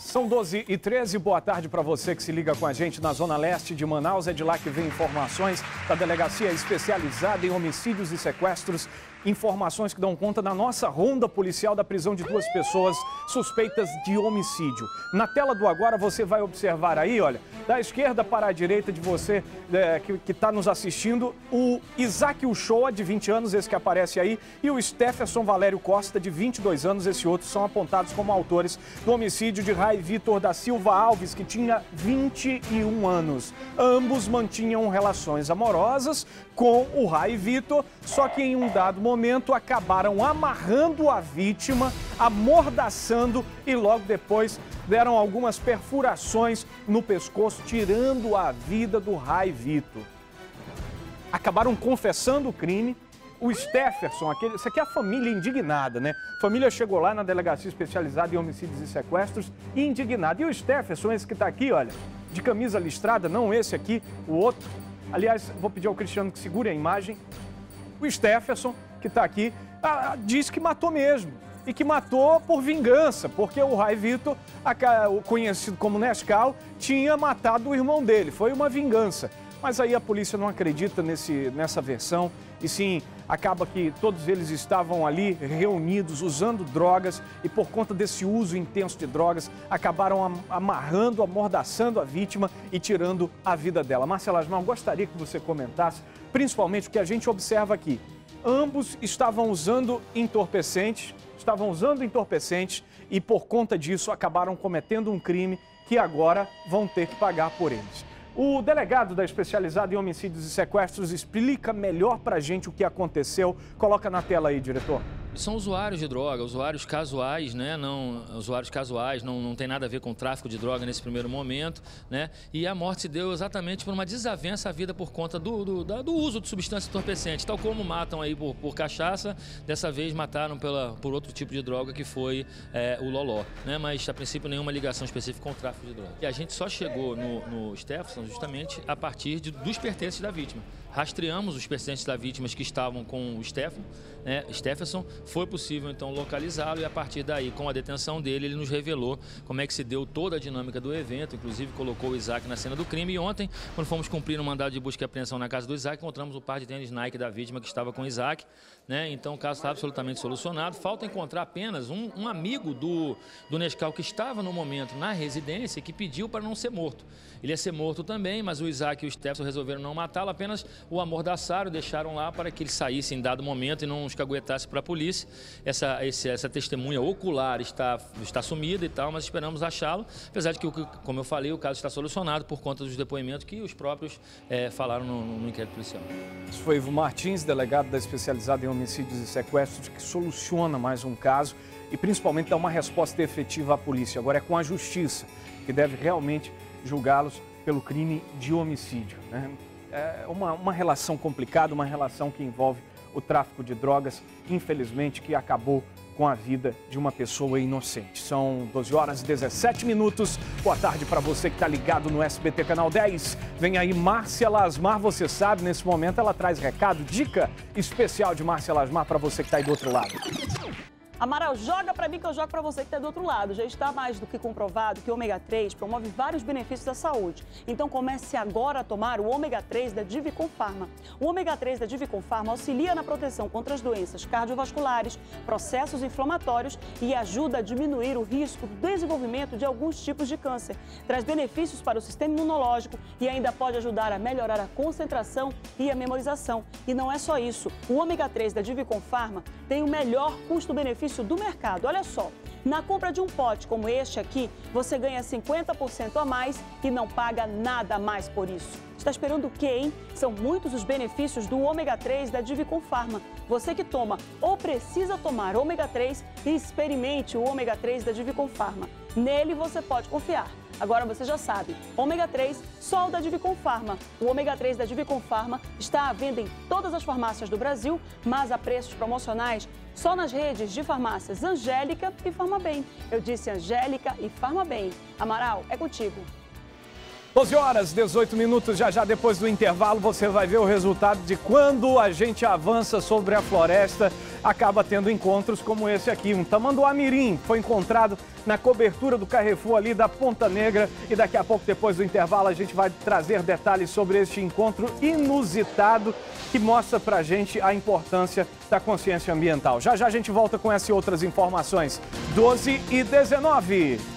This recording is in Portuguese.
São 12h13, boa tarde para você que se liga com a gente na Zona Leste de Manaus. É de lá que vem informações da Delegacia Especializada em Homicídios e Sequestros. Informações que dão conta da nossa ronda policial da prisão de 2 pessoas suspeitas de homicídio. Na tela do agora você vai observar aí, olha, da esquerda para a direita de você que está nos assistindo, o Isaac Uchoa, de 20 anos, esse que aparece aí, e o Stefferson Valério Costa, de 22 anos, esse outro, são apontados como autores do homicídio de Ray Vitor da Silva Alves, que tinha 21 anos. Ambos mantinham relações amorosas com o Ray Vitor, só que em um dado momento acabaram amarrando a vítima, amordaçando e logo depois deram algumas perfurações no pescoço, tirando a vida do Ray Vitor. Acabaram confessando o crime. O Stefferson, isso aqui é a família indignada, né? A família chegou lá na Delegacia Especializada em Homicídios e Sequestros indignada. E o Stefferson, esse que está aqui, olha, de camisa listrada, não esse aqui, o outro. Aliás, vou pedir ao Cristiano que segure a imagem. O Stefferson, que está aqui, diz que matou mesmo. E que matou por vingança, porque o Ray Vitor, conhecido como Nescau, tinha matado o irmão dele. Foi uma vingança. Mas aí a polícia não acredita nessa versão e sim, acaba que todos eles estavam ali reunidos, usando drogas e por conta desse uso intenso de drogas, acabaram amarrando, amordaçando a vítima e tirando a vida dela. Márcia Lasmar, gostaria que você comentasse, principalmente o que a gente observa aqui. Ambos estavam usando entorpecentes e por conta disso acabaram cometendo um crime que agora vão ter que pagar por eles. O delegado da Especializada em Homicídios e Sequestros explica melhor pra gente o que aconteceu. Coloca na tela aí, diretor. São usuários de droga, usuários casuais, né? Usuários casuais, não tem nada a ver com tráfico de droga nesse primeiro momento, né? E a morte se deu exatamente por uma desavença à vida por conta do uso de substância entorpecente. Tal como matam aí por cachaça, dessa vez mataram por outro tipo de droga que foi o loló, né? Mas a princípio nenhuma ligação específica com o tráfico de droga. E a gente só chegou no Stefferson justamente a partir dos pertences da vítima. Rastreamos os pertences da vítima que estavam com o Stefferson. Foi possível, então, localizá-lo e, a partir daí, com a detenção dele, ele nos revelou como é que se deu toda a dinâmica do evento, inclusive colocou o Isaac na cena do crime. E ontem, quando fomos cumprir um mandado de busca e apreensão na casa do Isaac, encontramos o par de tênis Nike da vítima que estava com o Isaac, né? Então, o caso está absolutamente solucionado. Falta encontrar apenas um amigo do Nescau que estava no momento na residência que pediu para não ser morto. Ele ia ser morto também, mas o Isaac e o Stefferson resolveram não matá-lo, apenas o amordaçaram, deixaram lá para que ele saísse em dado momento e não escaguetasse para a polícia. Essa testemunha ocular está sumida e tal, mas esperamos achá-lo, apesar de que, como eu falei, o caso está solucionado por conta dos depoimentos que os próprios falaram no inquérito policial. Isso foi Ivo Martins, delegado da Especializada em Homicídios e Sequestros, que soluciona mais um caso e principalmente dá uma resposta efetiva à polícia. Agora é com a justiça, que deve realmente julgá-los pelo crime de homicídio, né? É uma relação complicada, uma relação que envolve o tráfico de drogas, infelizmente, que acabou com a vida de uma pessoa inocente. São 12h17. Boa tarde para você que está ligado no SBT Canal 10. Vem aí Márcia Lasmar, você sabe, nesse momento ela traz recado, dica especial de Márcia Lasmar para você que está aí do outro lado. Amaral, joga pra mim que eu jogo pra você que está do outro lado. Já está mais do que comprovado que o ômega 3 promove vários benefícios à saúde. Então comece agora a tomar o ômega 3 da Divicon Pharma. O ômega 3 da Divicon Pharma auxilia na proteção contra as doenças cardiovasculares, processos inflamatórios e ajuda a diminuir o risco do desenvolvimento de alguns tipos de câncer. Traz benefícios para o sistema imunológico e ainda pode ajudar a melhorar a concentração e a memorização. E não é só isso. O ômega 3 da Divicon Pharma tem o melhor custo-benefício do mercado. Olha só, na compra de um pote como este aqui, você ganha 50% a mais e não paga nada a mais por isso. Está esperando o quê, hein? São muitos os benefícios do ômega 3 da Divicon Pharma. Você que toma ou precisa tomar ômega 3, experimente o ômega 3 da Divicon Pharma. Nele você pode confiar. Agora você já sabe, ômega 3, só o da Divicon Pharma. O ômega 3 da Divicon Pharma está à venda em todas as farmácias do Brasil, mas a preços promocionais só nas redes de farmácias Angélica e Farmabem. Eu disse Angélica e Farmabem. Amaral, é contigo. 12h18, já depois do intervalo você vai ver o resultado de quando a gente avança sobre a floresta. acaba tendo encontros como esse aqui. Um tamanduá-mirim foi encontrado na cobertura do Carrefour ali da Ponta Negra. E daqui a pouco, depois do intervalo, a gente vai trazer detalhes sobre este encontro inusitado que mostra pra gente a importância da consciência ambiental. Já já a gente volta com essas e outras informações. 12h19.